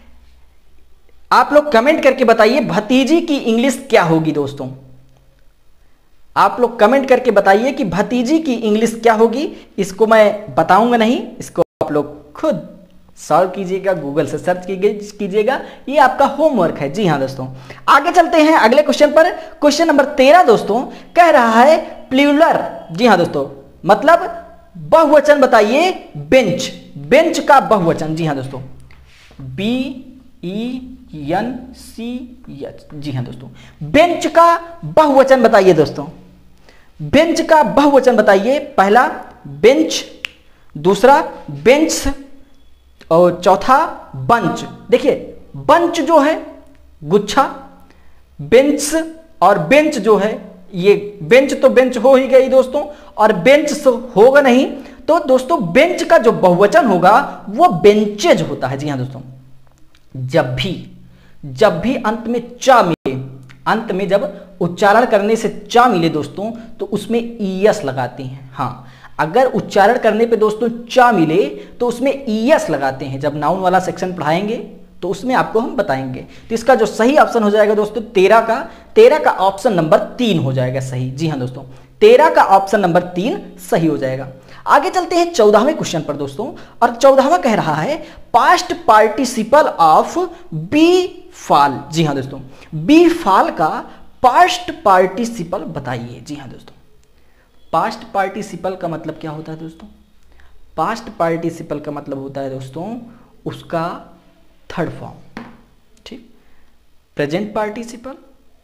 B: आप लोग कमेंट करके बताइए भतीजी की इंग्लिश क्या होगी दोस्तों। आप लोग कमेंट करके बताइए कि भतीजी की इंग्लिश क्या होगी। इसको मैं बताऊंगा नहीं, इसको आप लोग खुद सॉल्व कीजिएगा, गूगल से सर्च कीजिएगा, ये आपका होमवर्क है। जी हाँ दोस्तों, आगे चलते हैं अगले क्वेश्चन पर। क्वेश्चन नंबर तेरह दोस्तों कह रहा है प्लूरल। जी हाँ दोस्तों, मतलब बहुवचन बताइए बेंच। बेंच का बहुवचन। जी हाँ दोस्तों, B E N C H. जी हाँ दोस्तों, बेंच का बहुवचन बताइए दोस्तों। बेंच का बहुवचन बताइए। पहला बेंच, दूसरा बेंच, और चौथा बंच। देखिए बंच जो है गुच्छा, बेंच और बेंच जो है, ये बेंच तो बेंच हो ही गई दोस्तों, और बेंच तो होगा नहीं। तो दोस्तों बेंच का जो बहुवचन होगा वो बेंचेज होता है। जी हाँ दोस्तों, जब भी जब भी अंत में चा मिले, अंत में जब उच्चारण करने से चा मिले दोस्तों, तो उसमें ईएस लगाते हैं। हाँ, अगर उच्चारण करने पे दोस्तों चा मिले तो उसमें ईएस लगाते हैं। जब नाउन वाला सेक्शन पढ़ाएंगे तो उसमें आपको हम बताएंगे। तो इसका जो सही ऑप्शन हो जाएगा दोस्तों तेरह का, तेरह का ऑप्शन नंबर तीन हो जाएगा सही। जी हाँ दोस्तों, तेरह का ऑप्शन नंबर तीन सही हो जाएगा। आगे चलते हैं चौदहवें क्वेश्चन पर दोस्तों, और चौदहवां कह रहा है past participle of befall. जी हाँ दोस्तों, बी फाल का पास्ट पार्टिसिपल बताइए। जी हाँ दोस्तों, पास्ट पार्टिसिपल का मतलब क्या होता है दोस्तों, पास्ट पार्टिसिपल का मतलब होता है दोस्तों उसका थर्ड फॉर्म। ठीक, present participle,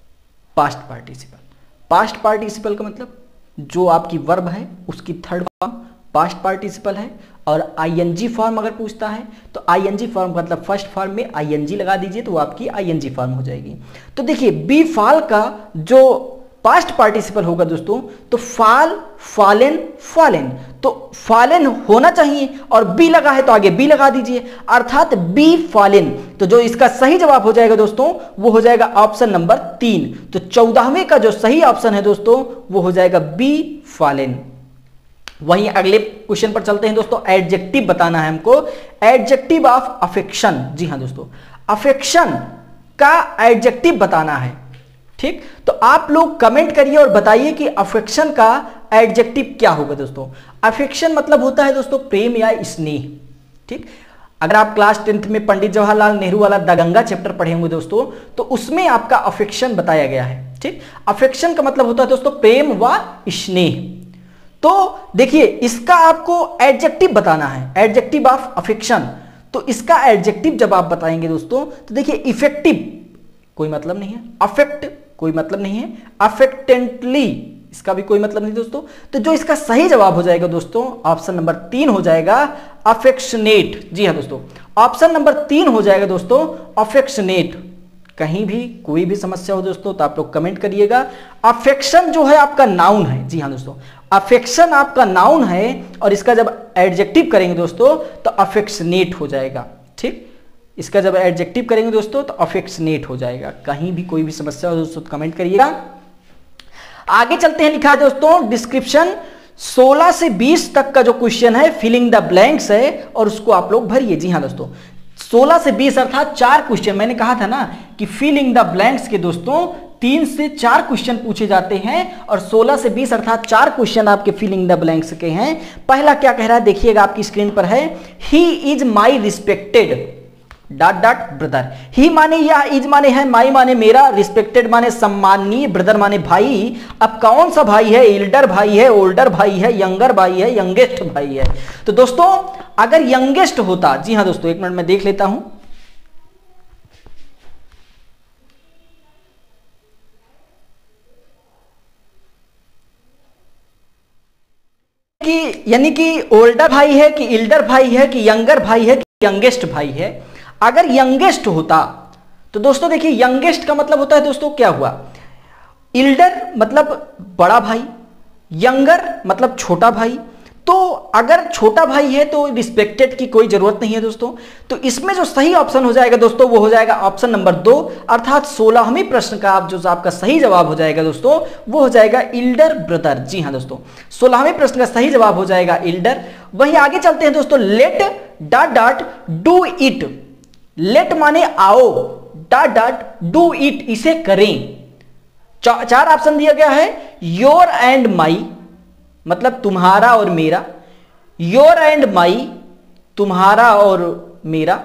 B: past participle. Past participle का मतलब जो आपकी वर्ब है उसकी थर्ड फॉर्म पास्ट पार्टिसिपल है। और आईएनजी फॉर्म अगर पूछता है तो आईएनजी फॉर्म मतलब फर्स्ट फॉर्म में आईएनजी लगा दीजिए तो वो आपकी आईएनजी फॉर्म हो जाएगी। तो देखिए बी फाल का जो पास्ट पार्टिसिपल होगा दोस्तों, तो फाल, फालेन, फालेन। तो फालेन होना चाहिए और बी लगा है तो आगे बी लगा दीजिए, अर्थात बी फालेन। तो जो इसका सही जवाब हो जाएगा दोस्तों वो हो जाएगा ऑप्शन नंबर तीन। तो चौदहवें का जो सही ऑप्शन है दोस्तों वो हो जाएगा बी फालेन। वहीं अगले क्वेश्चन पर चलते हैं दोस्तों, एडजेक्टिव बताना है हमको, एडजेक्टिव ऑफ अफेक्शन। जी हाँ दोस्तों, अफेक्शन का एडजेक्टिव बताना है। ठीक, तो आप लोग कमेंट करिए और बताइए कि अफेक्शन का एडजेक्टिव क्या होगा दोस्तों। अफेक्शन मतलब होता है दोस्तों प्रेम या स्नेह। ठीक, अगर आप क्लास टेंथ में पंडित जवाहरलाल नेहरू वाला दगंगा चैप्टर पढ़े होंगे दोस्तों, तो उसमें आपका अफेक्शन बताया गया है। ठीक, अफेक्शन का मतलब होता है दोस्तों प्रेम व स्नेह। तो देखिए इसका आपको एडजेक्टिव बताना है, एडजेक्टिव ऑफ अफेक्शन। तो इसका एडजेक्टिव जब आप बताएंगे दोस्तों तो देखिए इफेक्टिव कोई मतलब नहीं है, अफेक्ट कोई मतलब नहीं है, अफेक्टेंटली इसका भी कोई मतलब नहीं दोस्तों। तो जो इसका सही जवाब हो जाएगा दोस्तों ऑप्शन नंबर तीन हो जाएगा अफेक्शनेट। जी हाँ दोस्तों, ऑप्शन नंबर तीन हो जाएगा दोस्तों अफेक्शनेट। कहीं भी कोई भी समस्या हो दोस्तों तो आप लोग कमेंट करिएगा। अफेक्शन जो है आपका नाउन है। जी हाँ दोस्तों, अफेक्शन आपका नाउन है और इसका जब एडजेक्टिव करेंगे दोस्तों तो अफेक्शनेट हो जाएगा। ठीक, इसका जब एडजेक्टिव करेंगे दोस्तों तो अफेक्शनेट हो जाएगा। कहीं भी कोई भी समस्या हो दोस्तों तो कमेंट करिएगा। आगे चलते हैं, लिखा है दोस्तों डिस्क्रिप्शन सोलह से बीस तक का जो क्वेश्चन है फिलिंग द ब्लैंक्स है और उसको आप लोग भरिए। जी हाँ दोस्तों, सोलह से बीस अर्थात चार क्वेश्चन। मैंने कहा था ना कि फिलिंग द ब्लैंक्स के दोस्तों तीन से चार क्वेश्चन पूछे जाते हैं और सोलह से बीस अर्थात चार क्वेश्चन आपके फिलिंग द ब्लैंक्स के हैं। पहला क्या कह रहा है देखिएगा आपकी स्क्रीन पर है, he is my respected. Dot dot brother. He माने या, इज माने है, माई माने मेरा, रिस्पेक्टेड माने सम्माननीय, ब्रदर माने भाई। अब कौन सा भाई है? एल्डर भाई है, ओल्डर भाई है, यंगर भाई है, यंगेस्ट भाई है। तो दोस्तों अगर यंगेस्ट होता, जी हाँ दोस्तों एक मिनट में देख लेता हूं, कि यानी कि ओल्डर भाई है कि एल्डर भाई है कि यंगर भाई है कि यंगेस्ट भाई है। अगर यंगेस्ट होता तो दोस्तों देखिए यंगेस्ट का मतलब होता है दोस्तों क्या हुआ, एल्डर मतलब बड़ा भाई, यंगर मतलब छोटा भाई। तो अगर छोटा भाई है तो रिस्पेक्टेड की कोई जरूरत नहीं है दोस्तों। तो इसमें जो सही ऑप्शन हो जाएगा दोस्तों वो हो जाएगा ऑप्शन नंबर दो, अर्थात सोलहवीं प्रश्न का आप जो आपका सही जवाब हो जाएगा दोस्तों वो हो जाएगा एल्डर ब्रदर। जी हाँ दोस्तों सोलहवें प्रश्न का सही जवाब हो जाएगा एल्डर। वहीं आगे चलते हैं दोस्तों, let dot dot do it. Let माने आओ, डॉट डॉट डू इट इसे करें। चा, चार ऑप्शन दिया गया है, योर एंड माई मतलब तुम्हारा और मेरा, योर एंड माई तुम्हारा और मेरा,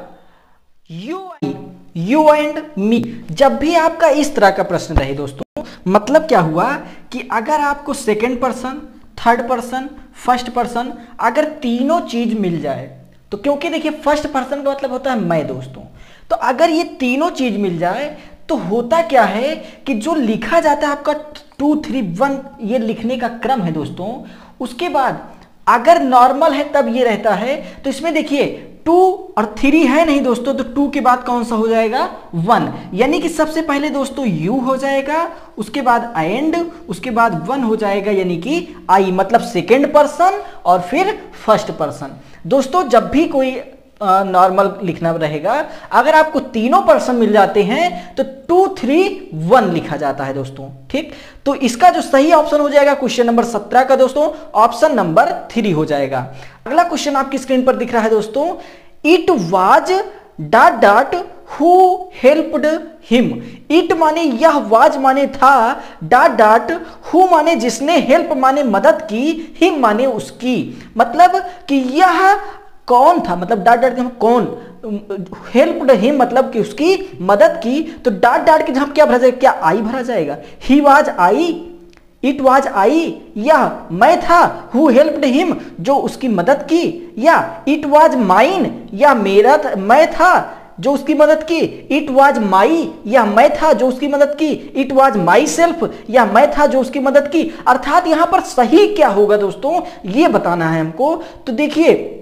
B: यू यू एंड मी। जब भी आपका इस तरह का प्रश्न रहे दोस्तों, मतलब क्या हुआ कि अगर आपको second person, third person, first person अगर तीनों चीज मिल जाए तो, क्योंकि देखिए फर्स्ट पर्सन का मतलब होता है मैं दोस्तों, तो अगर ये तीनों चीज मिल जाए तो होता क्या है कि जो लिखा जाता है आपका टू थ्री वन ये लिखने का क्रम है दोस्तों। उसके बाद अगर नॉर्मल है तब ये रहता है, तो इसमें देखिए टू और थ्री है नहीं दोस्तों, तो टू के बाद कौन सा हो जाएगा? वन। यानी कि सबसे पहले दोस्तों यू हो जाएगा, उसके बाद एंड, उसके बाद वन हो जाएगा यानी कि आई, मतलब सेकेंड पर्सन और फिर फर्स्ट पर्सन। दोस्तों जब भी कोई नॉर्मल लिखना रहेगा, अगर आपको तीनों पर्सन मिल जाते हैं तो टू थ्री वन लिखा जाता है दोस्तों। ठीक, तो इसका जो सही ऑप्शन हो जाएगा क्वेश्चन नंबर सत्रह का दोस्तों ऑप्शन नंबर थ्री हो जाएगा। अगला क्वेश्चन आपकी स्क्रीन पर दिख रहा है दोस्तों, it was dot dot who helped him. It माने यह, वाज माने था, डॉट डॉट हु माने जिसने, हेल्प माने मदद की, हिम माने उसकी। मतलब कि यह कौन था, मतलब डॉट डॉट हम कौन, हेल्प्ड हिम मतलब कि उसकी मदद की, तो डॉट डॉट के जहां क्या भरा जाएगा? क्या आई भरा जाएगा? He was I, it was I, यह मैं था, हु हेल्प्ड हिम जो उसकी मदद की, या इट वाज माइन या मेरा था, मैं था जो उसकी मदद की, इट वाज माई या मैं था जो उसकी मदद की, इट वाज माई सेल्फ या मैं था जो उसकी मदद की। अर्थात यहां पर सही क्या होगा दोस्तों ये बताना है हमको। तो देखिए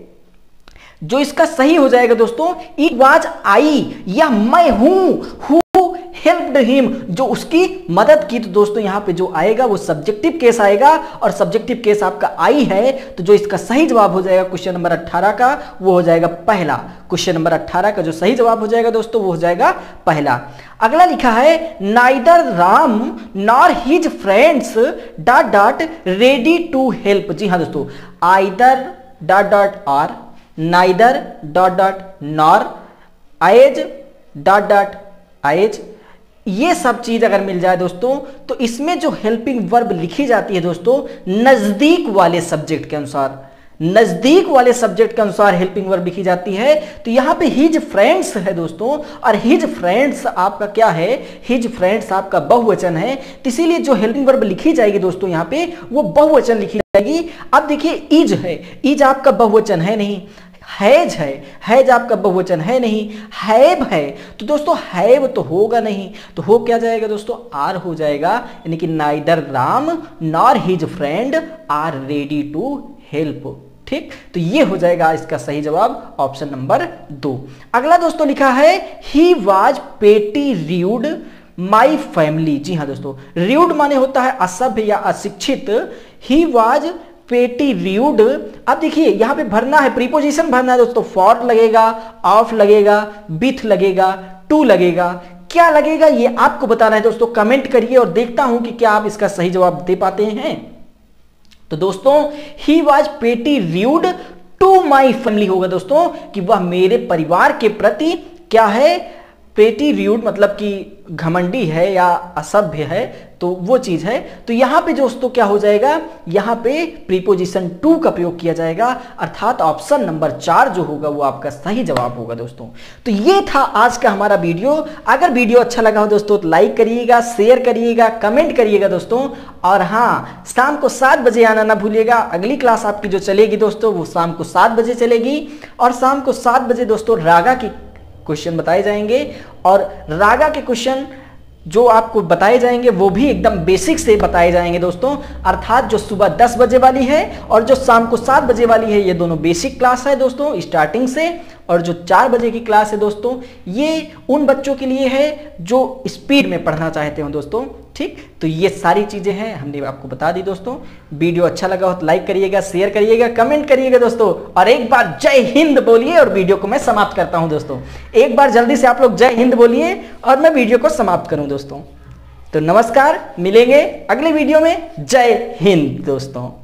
B: जो इसका सही हो जाएगा दोस्तों, इट वाज आई या मैं हूं, हु हेल्प्ड हिम जो उसकी मदद की। तो दोस्तों यहां पे जो आएगा वो सब्जेक्टिव केस आएगा, और सब्जेक्टिव केस आपका आई है, तो जो इसका सही जवाब हो जाएगा क्वेश्चन नंबर अठारह का वो हो जाएगा पहला। क्वेश्चन नंबर अठारह का जो सही जवाब हो जाएगा दोस्तों वो हो जाएगा पहला। अगला लिखा है, neither Ram nor his friends dot dot ready to help. जी हाँ दोस्तों, either dot dot or, neither dot dot nor, as dot dot as, ये सब चीज अगर मिल जाए दोस्तों तो इसमें जो हेल्पिंग वर्ब लिखी जाती है दोस्तों नजदीक वाले सब्जेक्ट के अनुसार, नजदीक वाले सब्जेक्ट के अनुसार हेल्पिंग वर्ब लिखी जाती है। तो यहां पे हिज फ्रेंड्स है दोस्तों, और हिज फ्रेंड्स आपका क्या है? हिज फ्रेंड्स आपका बहुवचन है, तो इसीलिए जो हेल्पिंग वर्ब लिखी जाएगी दोस्तों यहां पे वो बहुवचन लिखी जाएगी। अब देखिए इज है, इज आपका बहुवचन है नहीं, हैज है, हैज आपका बहुवचन है नहीं, हैव है, तो दोस्तों हैव तो होगा नहीं, तो हो क्या जाएगा दोस्तों? आर हो जाएगा, यानी कि neither Ram nor his friend are ready to help. ठीक, तो ये हो जाएगा इसका सही जवाब ऑप्शन नंबर दो। अगला दोस्तों लिखा है, he was pretty rude my family. जी हाँ दोस्तों, र्यूड माने होता है असभ्य या अशिक्षित, ही वाज पेटी र्यूड। अब देखिए यहां पे भरना है, प्रीपोजिशन भरना है दोस्तों, फॉर लगेगा, ऑफ लगेगा, विथ लगेगा, टू लगेगा, क्या लगेगा ये आपको बताना है दोस्तों। कमेंट करिए और देखता हूं कि क्या आप इसका सही जवाब दे पाते हैं। तो दोस्तों he was pretty rude to my family होगा दोस्तों, कि वह मेरे परिवार के प्रति क्या है? पेटी र्यूड मतलब कि घमंडी है या असभ्य है, तो वो चीज है। तो यहां पे दोस्तों क्या हो जाएगा, यहां पे प्रीपोजिशन टू का प्रयोग किया जाएगा, अर्थात ऑप्शन नंबर चार जो होगा वो आपका सही जवाब होगा दोस्तों। तो ये था आज का हमारा वीडियो। अगर वीडियो अच्छा लगा हो दोस्तों तो लाइक करिएगा, शेयर करिएगा, कमेंट करिएगा दोस्तों। और हाँ, शाम को सात बजे आना ना भूलिएगा। अगली क्लास आपकी जो चलेगी दोस्तों वो शाम को सात बजे चलेगी, और शाम को सात बजे दोस्तों रागा की क्वेश्चन बताए जाएंगे। और रागा के क्वेश्चन जो आपको बताए जाएंगे वो भी एकदम बेसिक से बताए जाएंगे दोस्तों, अर्थात जो सुबह दस बजे वाली है और जो शाम को सात बजे वाली है ये दोनों बेसिक क्लास है दोस्तों स्टार्टिंग से। और जो चार बजे की क्लास है दोस्तों ये उन बच्चों के लिए है जो स्पीड में पढ़ना चाहते हो दोस्तों। ठीक, तो ये सारी चीजें हैं हमने आपको बता दी दोस्तों। वीडियो अच्छा लगा हो तो लाइक करिएगा, शेयर करिएगा, कमेंट करिएगा दोस्तों। और एक बार जय हिंद बोलिए और वीडियो को मैं समाप्त करता हूं दोस्तों। एक बार जल्दी से आप लोग जय हिंद बोलिए और मैं वीडियो को समाप्त करूं दोस्तों। तो नमस्कार, मिलेंगे अगले वीडियो में। जय हिंद दोस्तों।